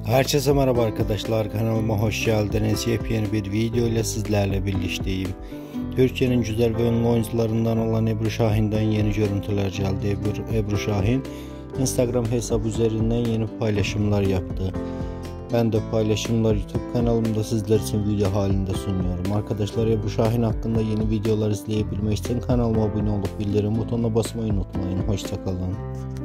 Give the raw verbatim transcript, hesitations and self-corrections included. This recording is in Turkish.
Herkese merhaba arkadaşlar, kanalıma hoş geldiniz. Yepyeni bir video ile sizlerle birlikteyim. Türkiye'nin güzel ve ünlü oyuncularından olan Ebru Şahin'den yeni görüntüler geldi. Ebru, Ebru Şahin Instagram hesabı üzerinden yeni paylaşımlar yaptı. Ben de paylaşımlar YouTube kanalımda sizler için video halinde sunuyorum. Arkadaşlar, Ebru Şahin hakkında yeni videolar izleyebilmek için kanalıma abone olup bildirim butonuna basmayı unutmayın. Hoşça kalın.